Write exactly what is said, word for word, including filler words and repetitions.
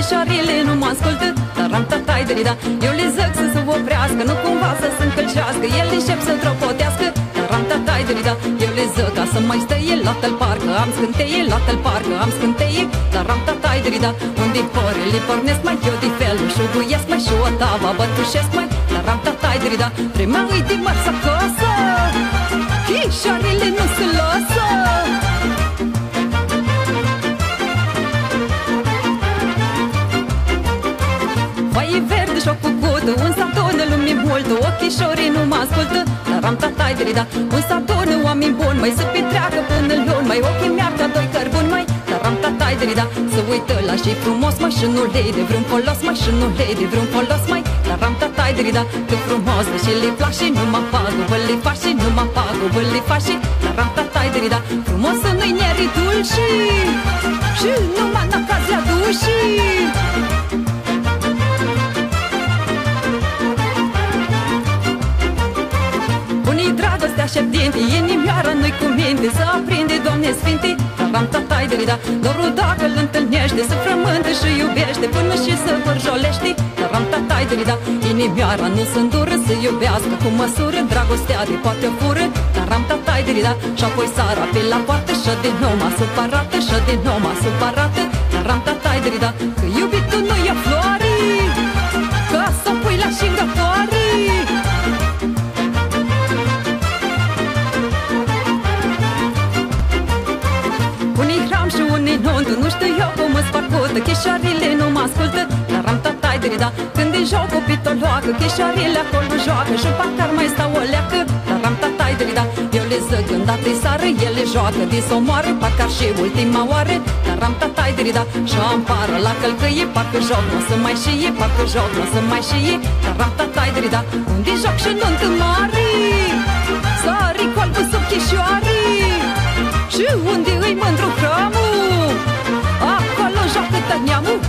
Chișorile nu mă ascultă, taram tatai derida. Eu le zic să se oprească, nu cumva să se încălcească. El încep să tropotească, taram tatai derida. Eu le zic ca să mai stăie la tel parcă. Am scânteie la tel parcă, am scânteie, taram tatai derida. Unde porele pornesc mai eu de fel, șuguiesc mai și o tava bătușesc mai, taram tatai derida. Vremea îi de mărs acasă, Chișorile nu se lasă. Vai verde și-o făcută, un satonă lumii multă. Ochișorii nu mă ascultă, taram tatai derida. Un satonă oameni buni, mai să petreacă până luni. Mai ochii mi-ar ca doi cărbuni, mai taram tatai derida. Să uită la și frumos, mai și nu le de vreun folos, mai și nu le de vreun folos, mai taram tatai derida. Că frumos de și le plac și nu mă pagă, bă le faci și nu mă pagă, bă le faci și taram tatai derida. Frumos să nu-i neritul și și numai în ocazia dușii. Dragostea șeptinte, inimioară nu-i cu minte. Să aprinde, Doamne Sfinte, taram tatai derida. Dorul dacă îl întâlnește, să frământă și iubește, până și să vârjolește, taram tatai derida. Inimioara nu se îndură, să iubească cu măsură, dragostea de poate fură, taram tatai derida. Și-apoi sara pe la poartă și din nou m-a supărată, și din nou m-a supărată, taram tatai derida. Că iubitul nu ia floare, că să pui la șingătoare. Unii hram și unii nuntă, nu știu eu cum îți parcută. Chișorile nu mă ascultă, taram tatai derida. Când din joc o pitoloacă, chișorile acolo joacă și parcă mai stau o leacă, taram tatai derida. Eu le zic îndată-i sară, ele joacă de s-o moară, parcă și ultima oară, taram tatai derida. Și ampară la călcăie, parcă joc nu să mai șie, parcă joc nu să mai șie, taram tatai derida. Unde joc și nuntă mare, sari cu albă sub chișoare. Și unde îi mândru hramul, acolo joacă tot neamul.